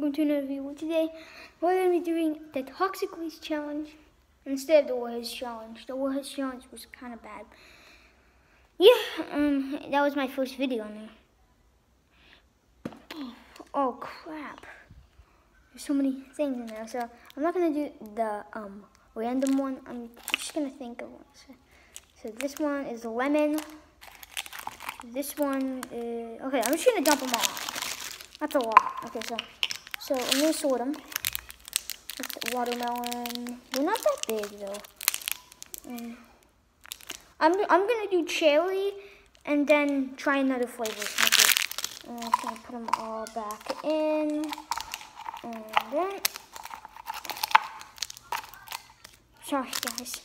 welcome to another video. Today we're going to be doing the Toxic Waste Challenge instead of the Warheads Challenge. The Warheads Challenge was kind of bad. Yeah, that was my first video on there. Oh crap. There's so many things in there, so I'm not going to do the random one. I'm just going to think of one. So this one is the lemon. This one is... Okay, I'm just going to dump them all. That's a lot. Okay, so I'm going to sort them. With watermelon. They're not that big, though. I'm going to do cherry and then try another flavor. Okay. I'm just going to put them all back in. And then... Sorry, guys.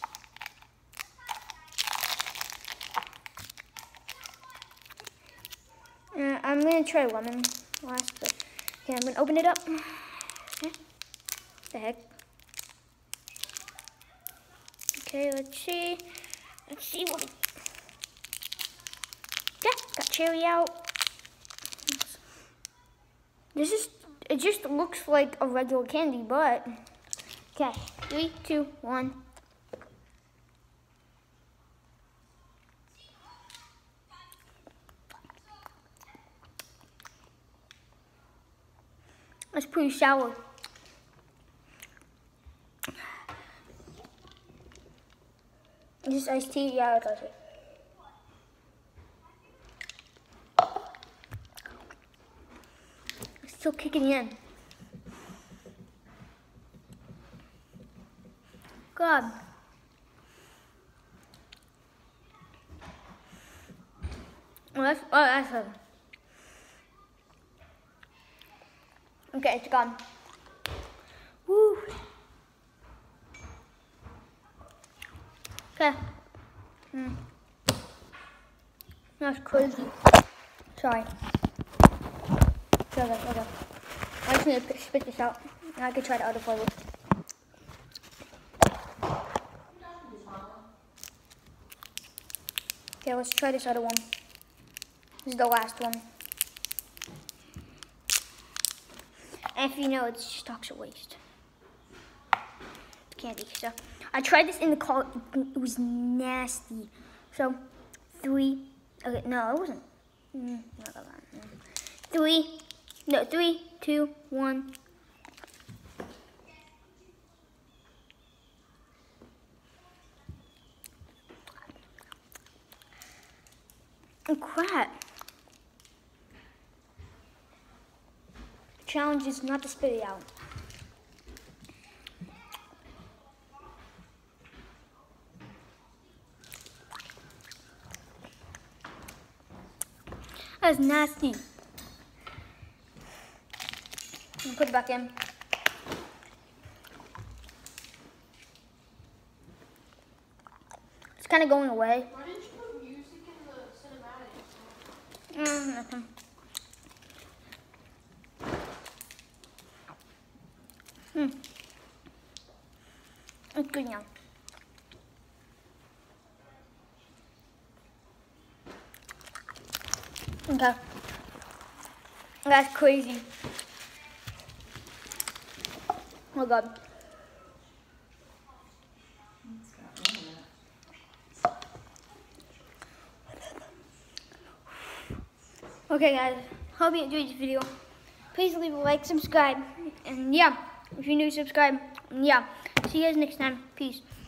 I'm going to try lemon last, but okay, I'm going to open it up. Okay. The heck? Okay, let's see. Let's see what it... Yeah, got cherry out. It just looks like a regular candy, but... Okay, 3, 2, 1. It's pretty sour. Is this iced tea? Yeah, it does it. It's still kicking in. God. That's it. Okay, it's gone. Woo. Okay. That's crazy. Sorry. Okay. I just need to spit this out. And I can try the other flavor. Okay, let's try this other one. This is the last one. And if you know, it's just toxic waste. Candy. So I tried this in the car. It was nasty. So 3. Okay, no, it wasn't. Not that bad. 3, 2, 1. Oh crap. Challenge is not to spit it out. That's nasty. Put it back in. It's kind of going away. Why didn't you put music in the cinematic? Nothing. It's good now. Okay. That's crazy. Oh god. Okay guys, hope you enjoyed this video. Please leave a like, subscribe, and yeah, if you're new, subscribe. And yeah, see you guys next time. Peace.